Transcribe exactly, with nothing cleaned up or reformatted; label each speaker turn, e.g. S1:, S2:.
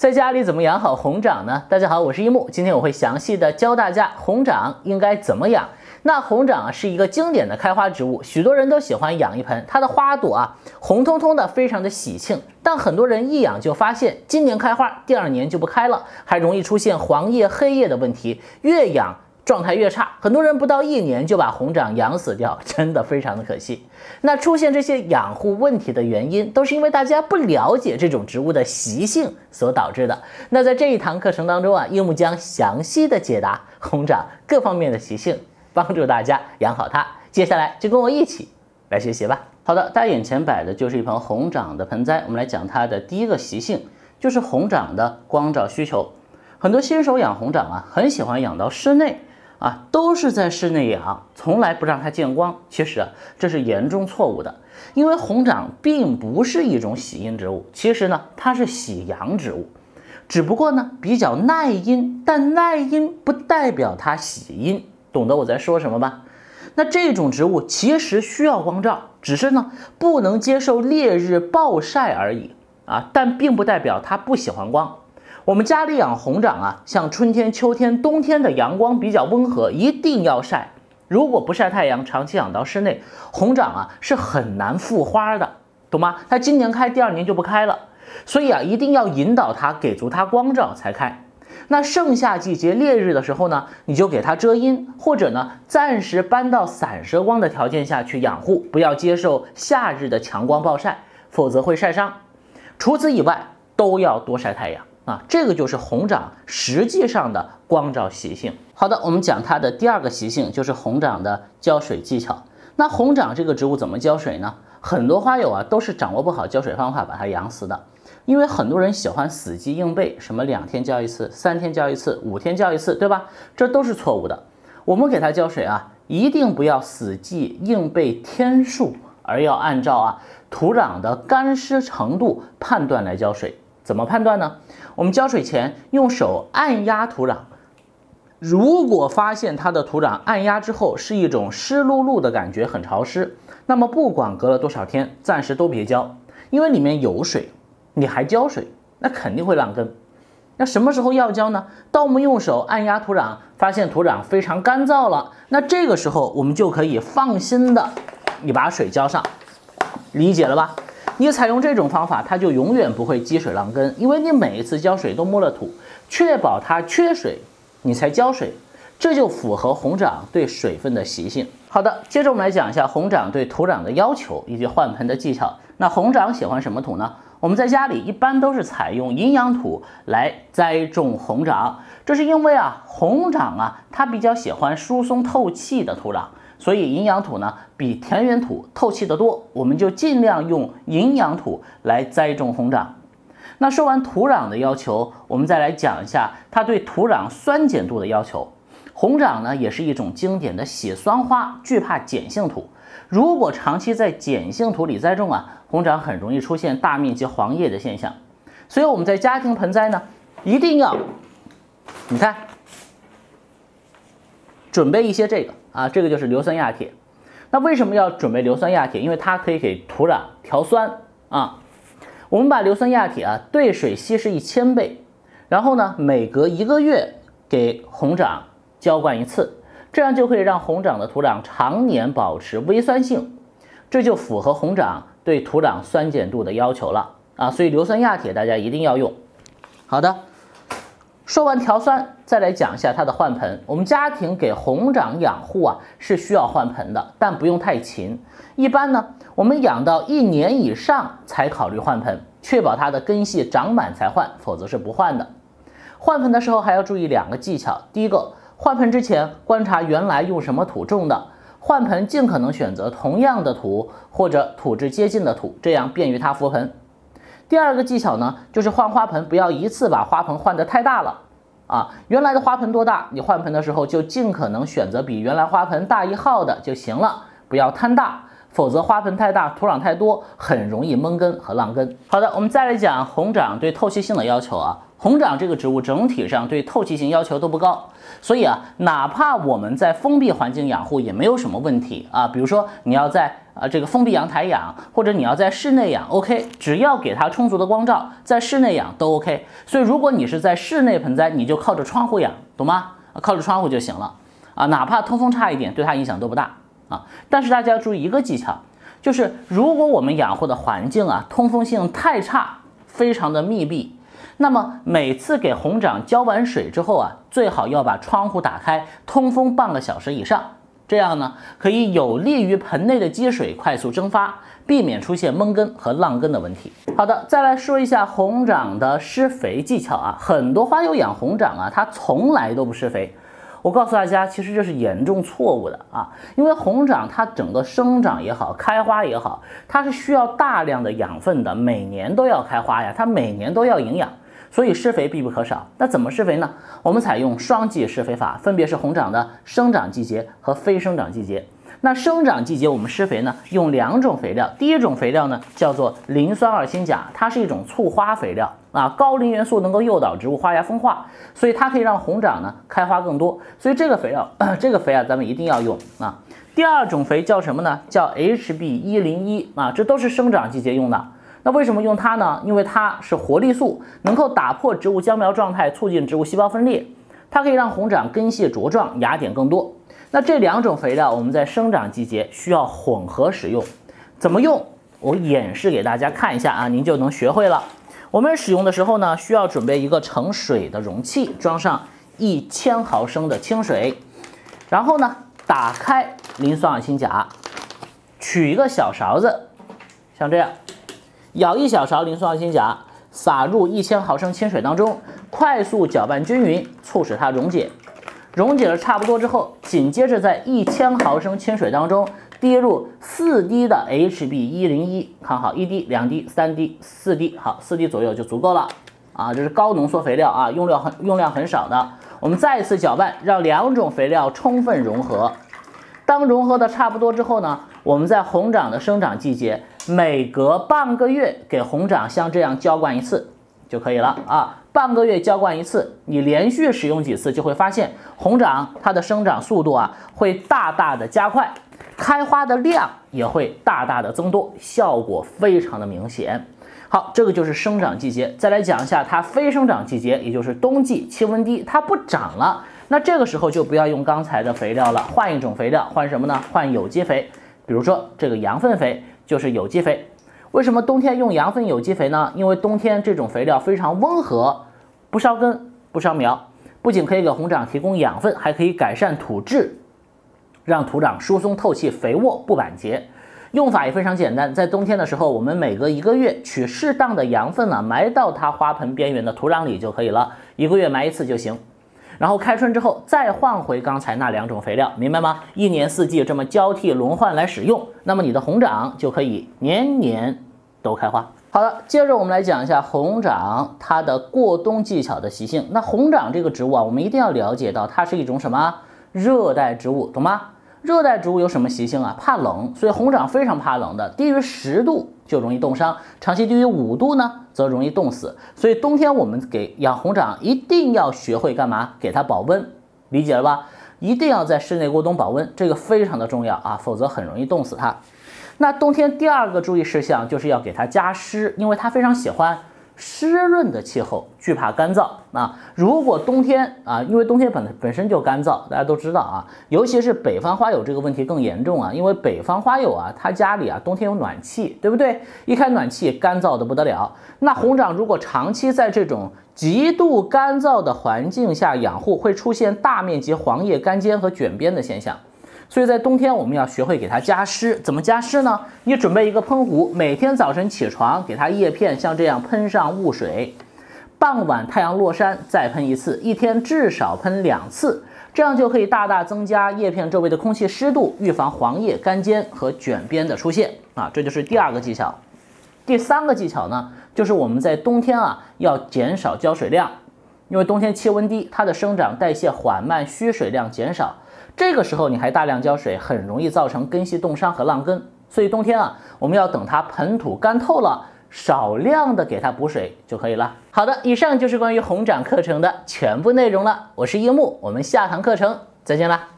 S1: 在家里怎么养好红掌呢？大家好，我是一木，今天我会详细的教大家红掌应该怎么养。那红掌啊是一个经典的开花植物，许多人都喜欢养一盆，它的花朵啊红彤彤的，非常的喜庆。但很多人一养就发现，今年开花，第二年就不开了，还容易出现黄叶、黑叶的问题，越养状态越差，很多人不到一年就把红掌养死掉，真的非常的可惜。那出现这些养护问题的原因，都是因为大家不了解这种植物的习性所导致的。那在这一堂课程当中啊，樱木将详细的解答红掌各方面的习性，帮助大家养好它。接下来就跟我一起来学习吧。好的，大家眼前摆的就是一盆红掌的盆栽，我们来讲它的第一个习性，就是红掌的光照需求。很多新手养红掌啊，很喜欢养到室内。啊，都是在室内养，从来不让它见光。其实啊，这是严重错误的，因为红掌并不是一种喜阴植物，其实呢，它是喜阳植物，只不过呢比较耐阴，但耐阴不代表它喜阴，懂得我在说什么吧？那这种植物其实需要光照，只是呢不能接受烈日暴晒而已啊，但并不代表它不喜欢光。我们家里养红掌啊，像春天、秋天、冬天的阳光比较温和，一定要晒。如果不晒太阳，长期养到室内，红掌啊是很难复花的，懂吗？它今年开，第二年就不开了。所以啊，一定要引导它，给足它光照才开。那盛夏季节烈日的时候呢，你就给它遮阴，或者呢暂时搬到散射光的条件下去养护，不要接受夏日的强光暴晒，否则会晒伤。除此以外，都要多晒太阳。啊，这个就是红掌实际上的光照习性。好的，我们讲它的第二个习性，就是红掌的浇水技巧。那红掌这个植物怎么浇水呢？很多花友啊都是掌握不好浇水方法，把它养死的。因为很多人喜欢死记硬背，什么两天浇一次，三天浇一次，五天浇一次，对吧？这都是错误的。我们给它浇水啊，一定不要死记硬背天数，而要按照啊土壤的干湿程度判断来浇水。怎么判断呢？我们浇水前用手按压土壤，如果发现它的土壤按压之后是一种湿漉漉的感觉，很潮湿，那么不管隔了多少天，暂时都别浇，因为里面有水，你还浇水，那肯定会烂根。那什么时候要浇呢？当我们用手按压土壤，发现土壤非常干燥了，那这个时候我们就可以放心的你把水浇上，理解了吧？你采用这种方法，它就永远不会积水浪根，因为你每一次浇水都摸了土，确保它缺水，你才浇水，这就符合红掌对水分的习性。好的，接着我们来讲一下红掌对土壤的要求以及换盆的技巧。那红掌喜欢什么土呢？我们在家里一般都是采用营养土来栽种红掌，这是因为啊，红掌啊它比较喜欢疏松透气的土壤。所以营养土呢比田园土透气的多，我们就尽量用营养土来栽种红掌。那说完土壤的要求，我们再来讲一下它对土壤酸碱度的要求。红掌呢也是一种经典的喜酸花，惧怕碱性土。如果长期在碱性土里栽种啊，红掌很容易出现大面积黄叶的现象。所以我们在家庭盆栽呢，一定要，你看，准备一些这个。啊，这个就是硫酸亚铁。那为什么要准备硫酸亚铁？因为它可以给土壤调酸啊。我们把硫酸亚铁啊兑水稀释一千倍，然后呢每隔一个月给红掌浇灌一次，这样就可以让红掌的土壤常年保持微酸性，这就符合红掌对土壤酸碱度的要求了啊。所以硫酸亚铁大家一定要用。好的。说完调酸，再来讲一下它的换盆。我们家庭给红掌养护啊是需要换盆的，但不用太勤。一般呢，我们养到一年以上才考虑换盆，确保它的根系长满才换，否则是不换的。换盆的时候还要注意两个技巧。第一个，换盆之前观察原来用什么土种的，换盆尽可能选择同样的土或者土质接近的土，这样便于它复盆。第二个技巧呢，就是换花盆不要一次把花盆换得太大了啊。原来的花盆多大，你换盆的时候就尽可能选择比原来花盆大一号的就行了，不要贪大，否则花盆太大，土壤太多，很容易闷根和浪根。好的，我们再来讲红掌对透气性的要求啊。红掌这个植物整体上对透气性要求都不高，所以啊，哪怕我们在封闭环境养护也没有什么问题啊。比如说你要在啊，这个封闭阳台养，或者你要在室内养 ，OK， 只要给它充足的光照，在室内养都 OK。所以如果你是在室内盆栽，你就靠着窗户养，懂吗？靠着窗户就行了啊，哪怕通风差一点，对它影响都不大啊。但是大家要注意一个技巧，就是如果我们养护的环境啊通风性太差，非常的密闭，那么每次给红掌浇完水之后啊，最好要把窗户打开，通风半个小时以上。这样呢，可以有利于盆内的积水快速蒸发，避免出现闷根和浪根的问题。好的，再来说一下红掌的施肥技巧啊。很多花友养红掌啊，它从来都不施肥。我告诉大家，其实这是严重错误的啊，因为红掌它整个生长也好，开花也好，它是需要大量的养分的，每年都要开花呀，它每年都要营养。所以施肥必不可少。那怎么施肥呢？我们采用双季施肥法，分别是红掌的生长季节和非生长季节。那生长季节我们施肥呢，用两种肥料。第一种肥料呢叫做磷酸二氢钾，它是一种促花肥料啊，高磷元素能够诱导植物花芽分化，所以它可以让红掌呢开花更多。所以这个肥料，这个肥啊，咱们一定要用啊。第二种肥叫什么呢？叫 H B 一零一啊，这都是生长季节用的。那为什么用它呢？因为它是活力素，能够打破植物僵苗状态，促进植物细胞分裂。它可以让红掌根系茁壮，芽点更多。那这两种肥料我们在生长季节需要混合使用。怎么用？我演示给大家看一下啊，您就能学会了。我们使用的时候呢，需要准备一个盛水的容器，装上一千毫升的清水，然后呢，打开磷酸二氢钾，取一个小勺子，像这样。舀一小勺磷酸二氢钾，撒入一千毫升清水当中，快速搅拌均匀，促使它溶解。溶解了差不多之后，紧接着在一千毫升清水当中滴入四滴的 H B 一零一，看好，一滴、两滴、三滴、四滴，好，四滴左右就足够了啊。这是高浓缩肥料啊，用量很用量很少的。我们再次搅拌，让两种肥料充分融合。当融合的差不多之后呢，我们在红掌的生长季节，每隔半个月给红掌像这样浇灌一次就可以了啊。半个月浇灌一次，你连续使用几次，就会发现红掌它的生长速度啊会大大的加快，开花的量也会大大的增多，效果非常的明显。好，这个就是生长季节。再来讲一下它非生长季节，也就是冬季，气温低，它不长了。那这个时候就不要用刚才的肥料了，换一种肥料，换什么呢？换有机肥。比如说这个羊粪肥就是有机肥。为什么冬天用羊粪有机肥呢？因为冬天这种肥料非常温和，不烧根不烧苗，不仅可以给红掌提供养分，还可以改善土质，让土壤疏松透气、肥沃不板结。用法也非常简单，在冬天的时候，我们每隔一个月取适当的羊粪呢，埋到它花盆边缘的土壤里就可以了，一个月埋一次就行。然后开春之后再换回刚才那两种肥料，明白吗？一年四季这么交替轮换来使用，那么你的红掌就可以年年都开花。好的，接着我们来讲一下红掌它的过冬技巧的习性。那红掌这个植物啊，我们一定要了解到它是一种什么热带植物，懂吗？热带植物有什么习性啊？怕冷，所以红掌非常怕冷的，低于十度就容易冻伤，长期低于五度呢，则容易冻死。所以冬天我们给养红掌一定要学会干嘛？给它保温，理解了吧？一定要在室内过冬保温，这个非常的重要啊，否则很容易冻死它。那冬天第二个注意事项就是要给它加湿，因为它非常喜欢湿润的气候，惧怕干燥啊。如果冬天啊，因为冬天本本身就干燥，大家都知道啊，尤其是北方花友这个问题更严重啊，因为北方花友啊，他家里啊冬天有暖气，对不对？一开暖气干燥的不得了。那红掌如果长期在这种极度干燥的环境下养护，会出现大面积黄叶干尖和卷边的现象。所以在冬天我们要学会给它加湿，怎么加湿呢？你准备一个喷壶，每天早晨起床给它叶片像这样喷上雾水，傍晚太阳落山再喷一次，一天至少喷两次，这样就可以大大增加叶片周围的空气湿度，预防黄叶干尖和卷边的出现啊，这就是第二个技巧。第三个技巧呢，就是我们在冬天啊要减少浇水量，因为冬天气温低，它的生长代谢缓慢，需水量减少。这个时候你还大量浇水，很容易造成根系冻伤和浪根，所以冬天啊，我们要等它盆土干透了，少量的给它补水就可以了。好的，以上就是关于红掌课程的全部内容了。我是樱木，我们下堂课程再见啦。